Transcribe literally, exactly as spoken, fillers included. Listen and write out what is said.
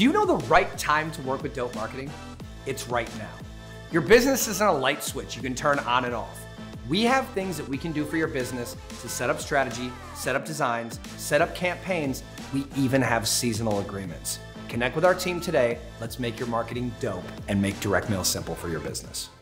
Do you know the right time to work with dope marketing? It's right now. Your business isn't a light switch you can turn on and off. We have things that we can do for your business to set up strategy, set up designs, set up campaigns. We even have seasonal agreements. Connect with our team today. Let's make your marketing dope and make direct mail simple for your business.